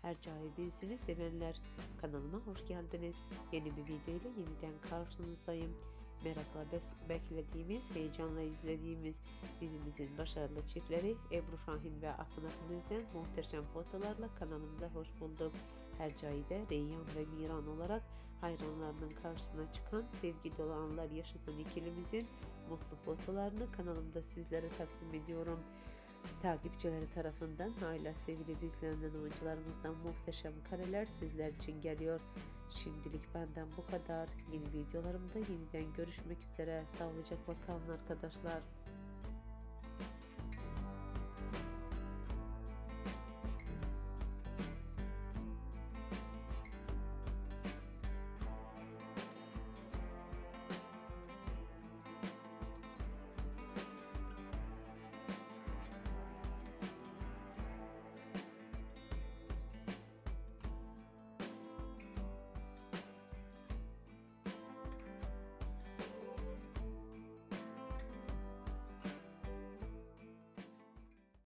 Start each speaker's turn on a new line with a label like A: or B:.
A: Hercai dizisini sevenler, kanalıma hoş geldiniz. Yeni bir video ile yeniden karşınızdayım. Merakla beklediğimiz, heyecanla izlediğimiz dizimizin başarılı çiftleri Ebru Şahin ve Akın Akınöz'den muhteşem fotolarla kanalımda hoş bulduk. Hercai'de Reyyan ve Miran olarak hayranlarının karşısına çıkan sevgi dolu anlar yaşatan ikilimizin mutlu fotolarını kanalımda sizlere takdim ediyorum. Takipçileri tarafından hala sevilip izlenen oyuncularımızdan muhteşem kareler sizler için geliyor. Şimdilik benden bu kadar. Yeni videolarımda yeniden görüşmek üzere. Sağlıcakla kalın arkadaşlar.